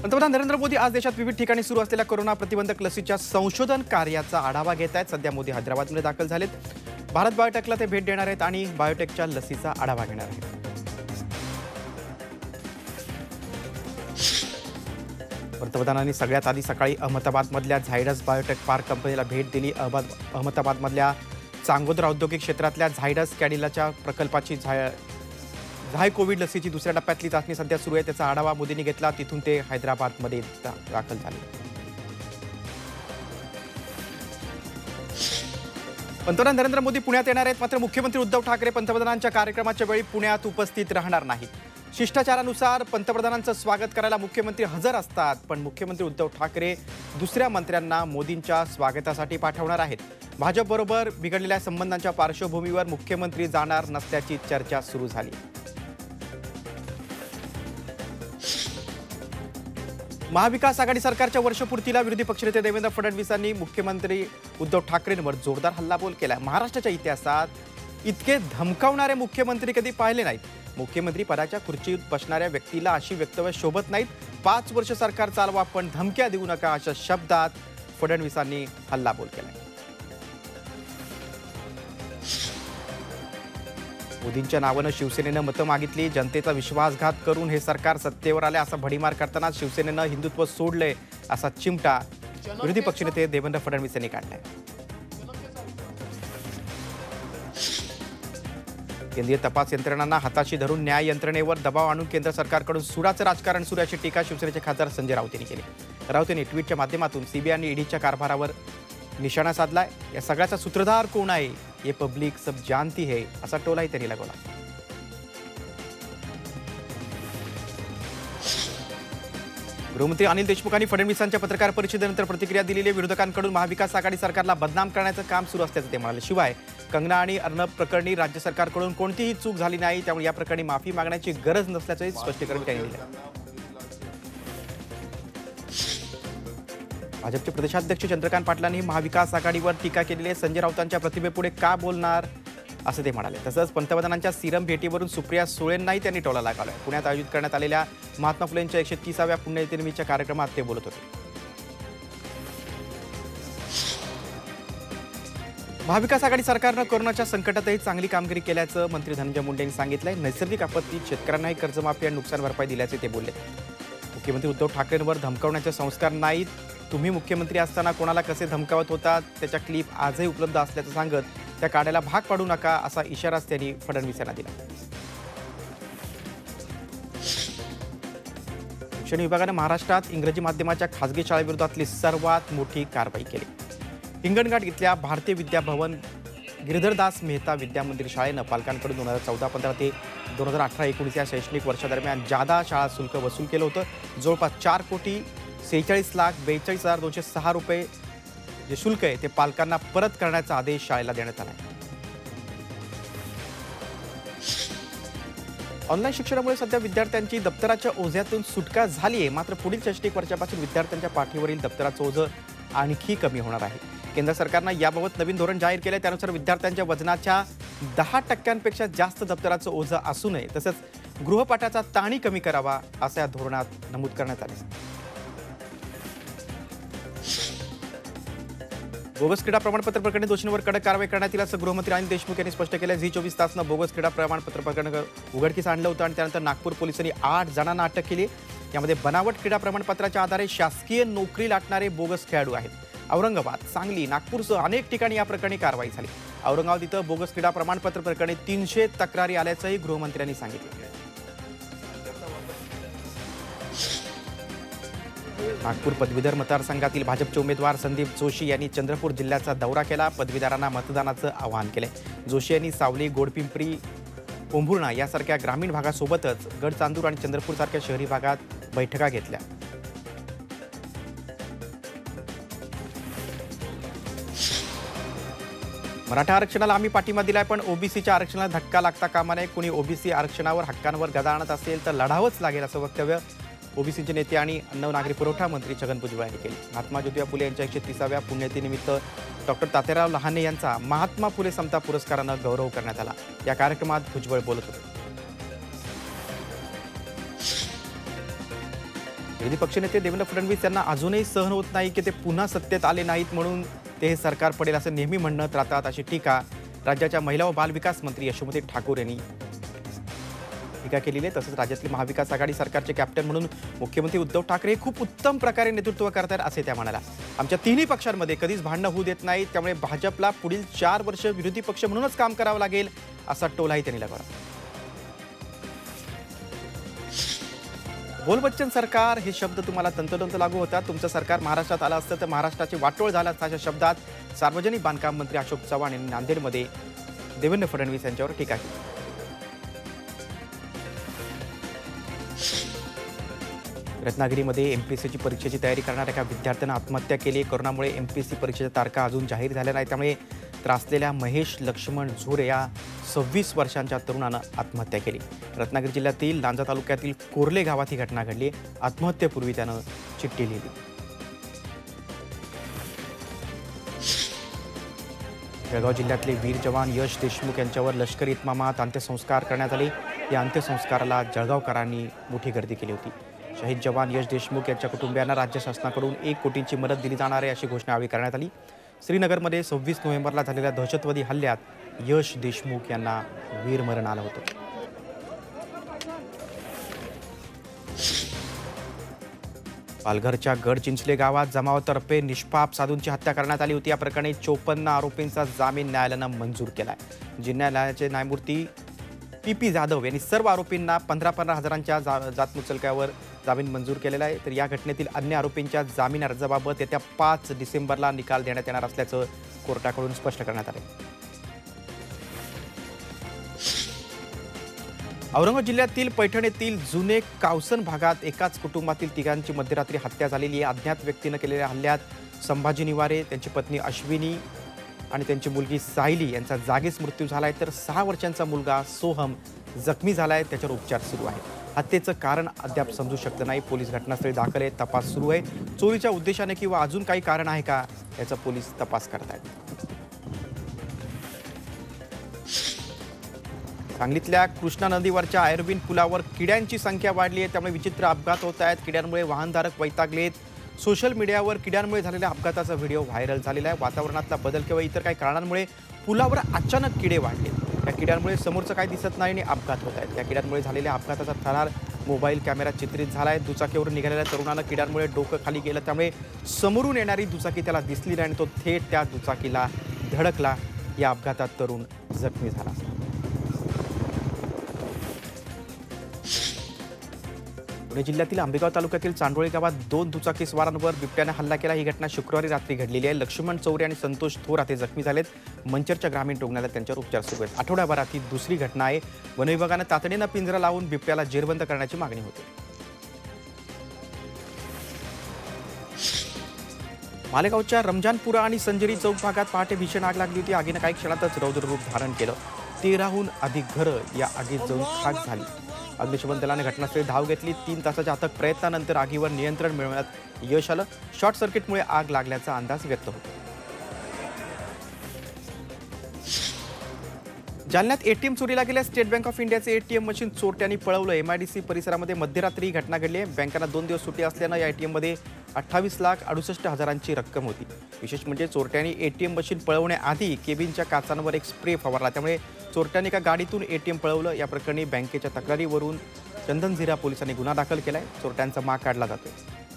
पंतप्रधान नरेंद्र मोदी आज देशात विविध ठिकाणी सुरू असलेल्या कोरोना प्रतिबंधक लसीच्या संशोधन कार्याचा आढावा घेत आहेत। सध्या मोदी हैदराबादमध्ये दाखल झालेत। भारत बायोटेकला ते भेट देणार आहेत आणि बायोटेकच्या लसीचा आढावा घेणार आहेत। पंतप्रधानांनी सगळ्यात आधी सकाळी अहमदाबादमधल्या झायडस बायोटेक पार्क कंपनीला भेट दिली। अहमदाबादमधल्या चांगोदर औद्योगिक क्षेत्रातल्या झायडस कॅडिलाच्या प्रकल्पाची झाय कोविड लसीची दुसऱ्या टप्प्यातली चाचणी सध्या सुरू आहे। त्याचा आढावा मोदींनी घेतला। तिथून ते हैदराबादमध्ये दाखल झाले। पंतप्रधान नरेंद्र मोदी पुण्यात येणार आहेत, मात्र मुख्यमंत्री उद्धव ठाकरे पंतप्रधानांच्या कार्यक्रमाच्या वेळी पुण्यात उपस्थित राहणार नाहीत। शिष्टाचारानुसार पंतप्रधानांचं स्वागत करायला मुख्यमंत्री हजर असतात, पण मुख्यमंत्री उद्धव ठाकरे दुसऱ्या मंत्र्यांना मोदींच्या स्वागतासाठी पाठवणार आहेत। भाजपबरोबर बिघडलेल्या संबंधांच्या पार्श्वभूमीवर मुख्यमंत्री जाणार नसल्याची चर्चा सुरू झाली। महाविकास आघाडी सरकारच्या वर्षपूर्तीला विरोधी पक्षनेते देवेंद्र फडणवीसांनी मुख्यमंत्री उद्धव ठाकरेंवर जोरदार हल्लाबोल केला। महाराष्ट्राच्या इतिहासात इतके धमकावणारे मुख्यमंत्री कधी पाहिले नाहीत। मुख्यमंत्री पदाच्या खुर्चीत बसणाऱ्या व्यक्तीला अशी वक्तव्य शोभत नाहीत। 5 वर्ष सरकार चालवा पण धमक्या देऊ नका, अशा शब्दात फडणवीसांनी हल्लाबोल केला। मोदींच्या नावानं शिवसेनेनं मतं मागितली। जनतेचा विश्वासघात करून हे सरकार सत्तेवर आले असा भडीमार करताना शिवसेनेनं हिंदुत्व सोडले असा चिमटा विरोधी पक्षनेते देवेंद्र फडणवीस यांनी काढलाय। केंद्रीय तपास यंत्रणांना हाताशी धरून न्याय यंत्रणेवर दबाव आणून केंद्र सरकारकडून सुडाचं राजकारण सुरू अशी टीका शिवसेनेचे खासदार संजय राऊत यांनी केली। राऊत यांनी ट्विटच्या माध्यमातून सीबीआय आणि ईडीच्या कारभारावर निशाणा साधलाय। या सगळ्याचा सूत्रधार कोण आहे ये पब्लिक सब जानती है, असा टोलाही त्यांनी लगावला। गृहमंत्री अनिल देशमुख यांनी फडणवीसांच्या पत्रकार परिषदेनंतर प्रतिक्रिया दिलेली। विरोधकांकडून महाविकास आघाडी सरकारला बदनाम करण्याचं काम सुरू असल्याचं ते म्हणाले। शिवाय कंगना आणि अर्णब प्रकरणी राज्य सरकारकडून कोणतीही चूक झाली नाही, त्यामुळे या प्रकरणी माफी मागण्याची गरज नसल्याचं स्पष्टीकरण त्यांनी दिलं। भाजपचे प्रदेशाध्यक्ष चंद्रकांत पाटलांनी महाविकास आघाडीवर टीका केलेली आहे। संजय राऊतांच्या प्रतिभेपुढे का बोलणार असं ते म्हणाले। तसंच पंतप्रधानांच्या सीरम भेटीवरून सुप्रिया सुळेंनाही त्यांनी टोला लगावलाय। पुण्यात आयोजित करण्यात आलेल्या महात्मा फुलेंच्या 130व्या पुण्यतिथीनिमित्तच्या कार्यक्रमात ते बोलत होते। महाविकास आघाडी सरकारनं कोरोनाच्या संकटातही चांगली कामगिरी केल्याचं मंत्री धनंजय मुंडे यांनी सांगितलंय। नैसर्गिक आपत्तीत शेतकऱ्यांनाही कर्जमाफी आणि नुकसान भरपाई दिल्याचे ते बोलले। मुख्यमंत्री उद्धव ठाकरेंवर धमकावण्याचे संस्कार नाहीत। तुम्ही मुख्यमंत्री असताना कोणाला कसे धमकावत होतात त्याच्या क्लिप आजही उपलब्ध असल्याचं सांगत त्या काढायला भाग पाडू नका असा इशाराच त्यांनी फडणवीस यांना दिला। शिक्षण विभागाने महाराष्ट्रात इंग्रजी माध्यमाच्या खासगी शाळेविरोधातली सर्वात मोठी कारवाई केली। हिंगणघाट इथल्या भारतीय विद्या भवन गिरधरदास मेहता विद्या मंदिर शाळेनं पालकांकडून 2014-15 ते 2018-19 या शैक्षणिक वर्षादरम्यान जादा शाळा शुल्क वसूल केलं होतं। जवळपास 4,46,42,206 रुपये जे शुल्क आहे ते पालकांना परत करण्याचा आदेश शाळेला देण्यात आला। ऑनलाईन शिक्षणामुळे सध्या विद्यार्थ्यांची दप्तराच्या ओझ्यातून सुटका झाली आहे, मात्र पुढील शैक्षणिक वर्षापासून विद्यार्थ्यांच्या पाठीवरील दप्तराचं ओझं आणखी कमी होणार आहे। केंद्र सरकारनं याबाबत नवीन धोरण जाहीर केलं। त्यानुसार विद्यार्थ्यांच्या वजनाच्या 10% जास्त दप्तराचं ओझं असू नये, तसंच गृहपाठाचा ताणही कमी करावा असं या धोरणात नमूद करण्यात आले। बोगस क्रीडा प्रमाणपत्र प्रकरणी दोषींवर कडक कारवाई करण्यात येईल असं गृहमंत्री अनिल देशमुख यांनी स्पष्ट केलं। झी 24 तासनं बोगस क्रीडा प्रमाणपत्र प्रकरण उघडकीस आणलं होतं आणि त्यानंतर नागपूर पोलिसांनी 8 जणांना अटक केली। यामध्ये बनावट क्रीडा प्रमाणपत्राच्या आधारे शासकीय नोकरी लाटणारे बोगस खेळाडू आहेत। औरंगाबाद, सांगली, नागपूरसह अनेक ठिकाणी या प्रकरणी कारवाई झाली। औरंगाबाद इथं बोगस क्रीडा प्रमाणपत्र प्रकरणी 300 तक्रारी आल्याचंही गृहमंत्र्यांनी सांगितलं। नागपूर पदवीधर मतदारसंघातील भाजपचे उमेदवार संदीप जोशी यांनी चंद्रपूर जिल्ह्याचा दौरा केला। पदवीधरांना मतदानाचं आवाहन केले। जोशी यांनी सावली, गोडपिंपरी, पोंभुर्णा यासारख्या ग्रामीण भागासोबतच गडचांदूर आणि चंद्रपूरसारख्या शहरी भागात बैठका घेतल्या। मराठा आरक्षणाला आम्ही पाठिंबा दिलाय, पण ओबीसीच्या आरक्षणाला धक्का लागता कामा नये। कोणी ओबीसी आरक्षणावर हक्कांवर गदा आणत असेल तर लढावंच लागेल असं वक्तव्य ओबीसीचे नेते आणि अन्न नागरी पुरवठा मंत्री छगन भुजबळ यांनी केले। महात्मा ज्योतिबा फुले यांच्या 130व्या पुण्यतिथीनिमित्त डॉक्टर तात्याराव लहाने यांचा महात्मा फुले समता पुरस्कारानं गौरव करण्यात आला। या कार्यक्रमात भुजबळ बोलत होते। विरोधी पक्षनेते देवेंद्र फडणवीस यांना अजूनही सहन होत नाही की ते पुन्हा सत्तेत आले नाहीत म्हणून ते हे सरकार पडेल असं नेहमी म्हणत राहतात, अशी टीका राज्याच्या महिला व बालविकास मंत्री यशोमती ठाकूर यांनी टीका केलेली आहे. तसंच राज्यातले महाविकास आघाडी सरकारचे कॅप्टन म्हणून मुख्यमंत्री उद्धव ठाकरे खूप उत्तम प्रकारे नेतृत्व करतात असे त्या म्हणाल्या. आमच्या तिन्ही पक्षांमध्ये कधीच भांडणं होऊ देत नाहीत, त्यामुळे भाजपला पुढील 4 वर्ष विरोधी पक्ष म्हणूनच काम करावं लागेल असा टोलाही त्यांनी लगावला. बोल बच्चन सरकार हे शब्द तुम्हाला तंतोतंत लागू होतात. तुमचं सरकार महाराष्ट्रात आलं असतं तर महाराष्ट्राचे वाटोळ झालं असतं अशा शब्दात सार्वजनिक बांधकाम मंत्री अशोक चव्हाण यांनी नांदेडमध्ये देवेंद्र फडणवीस यांच्यावर टीका केली. रत्नागिरीमध्ये एमपीएससीची परीक्षेची तयारी करणाऱ्या एका विद्यार्थ्यानं आत्महत्या केली. कोरोनामुळे एमपीएससी परीक्षेच्या तारखा अजून जाहीर झाल्या नाही, त्यामुळे त्रासलेल्या महेश लक्ष्मण झोरे या 26 वर्षांच्या तरुणानं आत्महत्या केली. रत्नागिरी जिल्ह्यातील लांजा तालुक्यातील कोर्ले गावात ही घटना घडली. आत्महत्येपूर्वी त्यानं चिठ्ठी लिहिली. जळगाव जिल्ह्यातले वीर जवान यश देशमुख यांच्यावर लष्करी इतमामात अंत्यसंस्कार करण्यात आले. या अंत्यसंस्काराला जळगावकरांनी मोठी गर्दी केली होती. शहीद जवान यश देशमुख यांच्या कुटुंबियांना राज्य शासनाकडून 1 कोटींची मदत दिली जाणार आहे अशी घोषणा यावेळी करण्यात आली. श्रीनगरमध्ये 26 नोव्हेंबरला झालेल्या दहशतवादी हल्ल्यात यश देशमुख यांना वीरमरण आलं होतं. पालघरच्या गडचिंचले गावात जमावातर्फे निष्पाप साधूंची हत्या करण्यात आली होती. या प्रकरणी 54 आरोपींचा जामीन न्यायालयानं मंजूर केलाय. जिल्हा न्यायालयाचे न्यायमूर्ती पी जाधव यांनी सर्व आरोपींना 15-15 हजारांच्या जातमुचलक्यावर जामीन मंजूर केलेला आहे. तर या घटनेतील अन्य आरोपींच्या जामीन अर्जाबाबत येत्या 5 डिसेंबरला निकाल देण्यात येणार असल्याचं कोर्टाकडून स्पष्ट करण्यात आले. औरंगाबाद जिल्ह्यातील पैठण येथील जुने कावसन भागात एकाच कुटुंबातील तिघांची मध्यरात्री हत्या झालेली आहे. अज्ञात व्यक्तीनं केलेल्या हल्ल्यात संभाजी निवारे, त्यांची पत्नी अश्विनी आणि त्यांची मुलगी सायली यांचा जागीच मृत्यू झाला आहे. तर 6 वर्षांचा मुलगा सोहम जखमी झाला आहे, त्याच्यावर उपचार सुरू आहे. हत्येचं कारण अद्याप समजू शकलं नाही. पोलीस घटनास्थळी दाखल आहेत, तपास सुरू आहे. चोरीच्या उद्देशाने किंवा अजून काही कारण आहे का याचा पोलीस तपास करत आहेत. सांगलीतल्या कृष्णा नदीवरच्या आयर्विन पुलावर किड्यांची संख्या वाढली आहे, त्यामुळे विचित्र अपघात होत आहेत. किड्यांमुळे वाहनधारक वैतागलेत. सोशल मीडियावर किड्यांमुळे झालेल्या अपघाताचा व्हिडिओ व्हायरल झालेला आहे. वातावरणातला बदल किंवा इतर काही कारणांमुळे पुलावर अचानक किडे वाढले. या किड्यांमुळे समोरचं काही दिसत नाही आणि अपघात होत आहेत. या किड्यांमुळे झालेल्या अपघाताचा थरार मोबाईल कॅमेऱ्यात चित्रित झाला आहे. दुचाकीवरून निघालेल्या तरुणानं किड्यांमुळे डोकं खाली गेलं, त्यामुळे समोरून येणारी दुचाकी त्याला दिसली नाही आणि तो थेट त्या दुचाकीला धडकला. या अपघातात तरुण जखमी झाला. पुणे जिल्ह्यातील आंबेगाव तालुक्यातील चांडोळी गावात 2 दुचाकी स्वारांवर बिबट्याने हल्ला केला. ही घटना शुक्रवारी रात्री घडलेली आहे. लक्ष्मण चौरे आणि संतोष थोरात हे जखमी झालेत. मंचरच्या ग्रामीण रुग्णालयात त्यांच्यावर उपचार सुरू आहेत. आठवड्याभरात ही दुसरी घटना आहे. वन विभागानं तातडीनं पिंजरा लावून बिबट्याला जेरबंद करण्याची मागणी होती. मालेगावच्या रमजानपुरा आणि संजरी चौक भागात पहाटे भीषण आग लागली होती. आगीनं काही क्षणातच रौद्र रूप धारण केलं. 13हून अधिक घरं या आगीत जाऊन खाक झाली. अग्निशमन दलाने घटनास्थळी धाव घेतली. 3 तासाच्या अथक प्रयत्नानंतर आगीवर नियंत्रण मिळवण्यात यश आलं. शॉर्ट सर्किटमुळे आग लागल्याचा अंदाज व्यक्त होतो. जालन्यात एटीएम चोरीला गेल्या. स्टेट बँक ऑफ इंडियाचे एटीएम मशीन चोरट्यांनी पळवलं. MIDC परिसरामध्ये मध्यरात्री ही घटना घडली आहे. बँकांना 2 दिवस सुट्टी असल्यानं या एटीएममध्ये 28,68,000ची रक्कम होती. विशेष म्हणजे चोरट्यांनी एटीएम मशीन पळवण्याआधी केबिनच्या काचांवर एक स्प्रे फवारला, त्यामुळे चोरट्यांनी एका गाडीतून एटीएम पळवलं. या प्रकरणी बँकेच्या तक्रारीवरून चंदनझिरा पोलिसांनी गुन्हा दाखल केलाय. चोरट्यांचा माग काढला जातोय.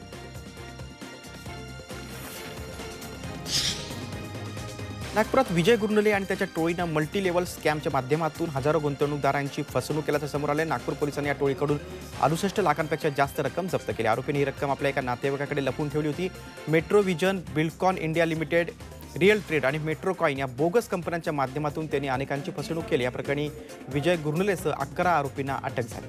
नागपुरात विजय गुरनुले आणि त्याच्या टोळीनं मल्टी लेव्हल स्कॅमच्या माध्यमातून हजारो गुंतवणूकदारांची फसवणूक केल्याचं समोर आले. नागपूर पोलिसांनी या टोळीकडून 68 लाखांपेक्षा जास्त रक्कम जप्त केली. आरोपींनी ही रक्कम आपल्या एका नातेवाईकाकडे लपवून ठेवली होती. Metro vision, Buildcon India limited, real trade आणि मेट्रो कॉइन या बोगस कंपन्यांच्या माध्यमातून त्यांनी अनेकांची फसवणूक केली. या प्रकरणी विजय गुरनुलेसह 11 आरोपींना अटक झाली.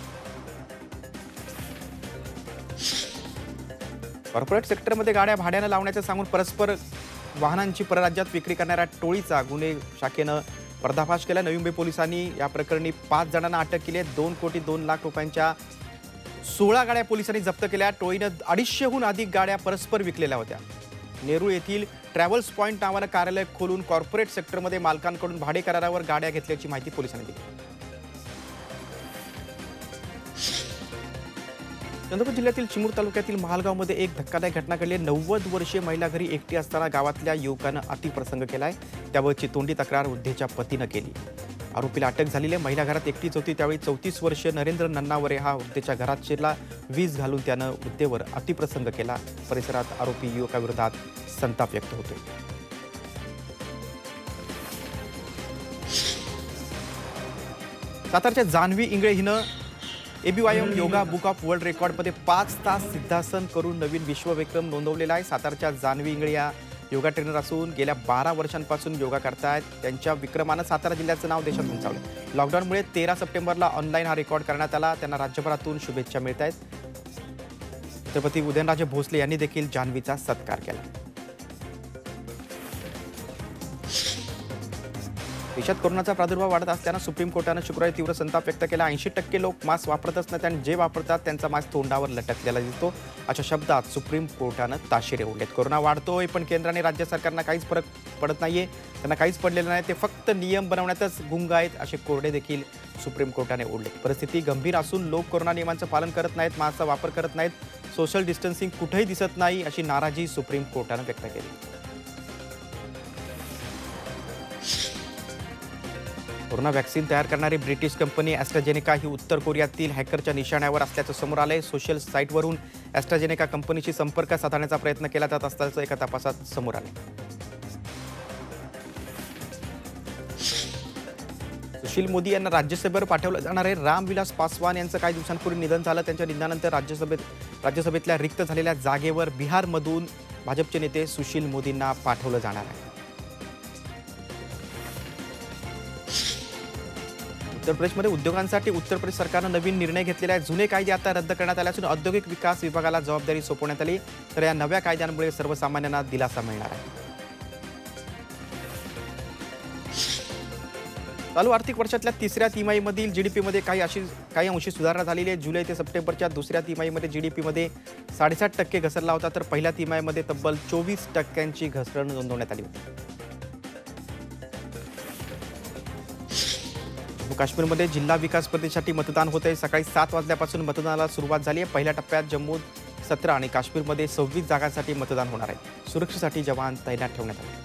कॉर्पोरेट सेक्टरमध्ये गाड्या भाड्यानं लावण्याचं सांगून परस्पर वाहनांची परराज्यात विक्री करणाऱ्या टोळीचा गुन्हे शाखेनं पर्दाफाश केला. नवी मुंबई पोलिसांनी या प्रकरणी 5 जणांना अटक केली आहे. 2 कोटी 2 लाख रुपयांच्या 16 गाड्या पोलिसांनी जप्त केल्या. टोळीनं 250हून अधिक गाड्या परस्पर विकलेल्या होत्या. नेरूळ येथील ट्रॅव्हल्स पॉइंट नावानं कार्यालय खोलून कॉर्पोरेट सेक्टरमध्ये मालकांकडून भाडे करारावर गाड्या घेतल्याची माहिती पोलिसांनी दिली. चंद्रपूर जिल्ह्यातील चिमूर तालुक्यातील महालगावमध्ये एक धक्कादायक घटना घडली. 90 वर्षीय महिला घरी एकटी असताना गावातल्या युवकानं अतिप्रसंग केलाय. त्यावर चितोंडी तक्रार वृद्धेच्या पतीनं केली. आरोपीला अटक झालेली आहे. महिला घरात एकटीच होती. त्यावेळी 34 वर्षीय नरेंद्र नन्नावरे हा वृद्धेच्या घरात शिरला. वीज घालून त्यानं वृद्धेवर अतिप्रसंग केला. परिसरात आरोपी युवकाविरोधात संताप व्यक्त होतोय. सातारच्या जान्हवी इंगळे हिनं ABYM yoga book of world रेकॉर्डमध्ये 5 तास सिद्धासन करून नवीन विश्वविक्रम नोंदवलेला आहे. सातारच्या जान्हवी इंगळे या योगा ट्रेनर असून गेल्या 12 वर्षांपासून योगा करतायत. त्यांच्या विक्रमानं सातारा जिल्ह्याचं नाव देशात उंचावलं. लॉकडाऊनमुळे 13 सप्टेंबरला ऑनलाईन हा रेकॉर्ड करण्यात आला. त्यांना राज्यभरातून शुभेच्छा मिळत आहेत. छत्रपती उदयनराजे भोसले यांनी देखील जान्हवीचा सत्कार केला. देशात कोरोनाचा प्रादुर्भाव वाढत असल्यानं सुप्रीम कोर्टानं शुक्रवारी तीव्र संताप व्यक्त केला. 80% लोक मास्क वापरतच नाहीत आणि जे वापरतात त्यांचा मास्क तोंडावर लटकलेला दिसतो. अशा शब्दात सुप्रीम कोर्टानं ताशेरे ओढलेत. कोरोना वाढतोय पण केंद्र आणि राज्य सरकारना काहीच फरक पडत नाहीये. त्यांना काहीच पडलेलं नाही. ते फक्त नियम बनवण्यातच गुंग आहेत असे कोरडे देखील सुप्रीम कोर्टाने ओढले. परिस्थिती गंभीर असून लोक कोरोना नियमांचं पालन करत नाहीत, मास्कचा वापर करत नाहीत, सोशल डिस्टन्सिंग कुठेही दिसत नाही अशी नाराजी सुप्रीम कोर्टानं व्यक्त केली. कोरोना व्हॅक्सिन तयार करणारी ब्रिटिश कंपनी ॲस्ट्राजेनेका ही उत्तर कोरियातील हॅकरच्या निशाण्यावर असल्याचं समोर आलंय. सोशल साईटवरून ॲस्ट्राजेनेका कंपनीशी संपर्क साधण्याचा प्रयत्न केला जात असल्याचं एका तपासात समोर आलं. सुशील मोदी यांना राज्यसभेवर पाठवलं जाणार आहे. रामविलास पासवान यांचं काही दिवसांपूर्वी निधन झालं. त्यांच्या निधनानंतर राज्यसभेतल्या रिक्त झालेल्या जागेवर बिहारमधून भाजपचे नेते सुशील मोदींना पाठवलं जाणार आहे. उत्तर प्रदेशमध्ये उद्योगांसाठी उत्तर प्रदेश सरकारनं नवीन निर्णय घेतलेला आहे. जुने कायदे आता रद्द करण्यात आले असून औद्योगिक विकास विभागाला जबाबदारी सोपवण्यात आली. तर या नव्या कायद्यांमुळे सर्वसामान्यांना दिलासा मिळणार आहे. चालू आर्थिक वर्षातल्या तिसऱ्या तिमाहीमधील जीडीपीमध्ये काही अंशी सुधारणा झालेली आहे. जुलै ते सप्टेंबरच्या दुसऱ्या तिमाहीमध्ये जीडीपीमध्ये 7.5% घसरला होता. तर पहिल्या तिमाहीमध्ये तब्बल 24% घसरण नोंदवण्यात आली होती. काश्मीरमध्ये जिल्हा विकास स्पर्धेसाठी मतदान होत आहे. सकाळी 7 वाजल्यापासून मतदानाला सुरुवात झाली आहे. पहिल्या टप्प्यात जम्मूत 17 आणि काश्मीरमध्ये 26 जागांसाठी मतदान होणार आहे. सुरक्षेसाठी जवान तैनात ठेवण्यात आले.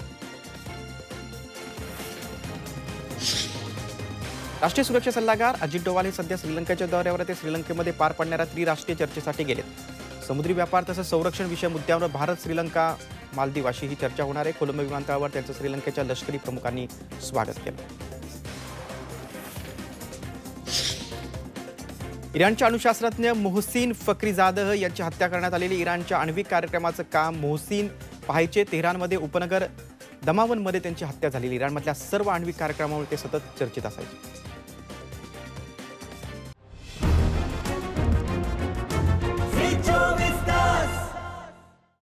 राष्ट्रीय सुरक्षा सल्लागार अजित डोवाल हे सध्या श्रीलंकेच्या दौऱ्यावर आहेत. ते श्रीलंकेमध्ये पार पडणाऱ्या त्रिराष्ट्रीय चर्चेसाठी गेलेत. समुद्री व्यापार तसंच संरक्षण विषय मुद्द्यांवर भारत, श्रीलंका, मालदीव अशी ही चर्चा होणार आहे. कोलंबो विमानतळावर त्यांचं श्रीलंकेच्या लष्करी प्रमुखांनी स्वागत केलं. इराणच्या अणुशास्त्रज्ञ मोहसिन फखरीजादह यांची हत्या करण्यात आलेली. इराणच्या आण्विक कार्यक्रमाचं काम मोहसिन पाहायचे. तेहरानमध्ये उपनगर दमावनमध्ये त्यांची हत्या झालेली. इराणमधल्या सर्व आण्विक कार्यक्रमामुळे ते सतत चर्चेत असायचे.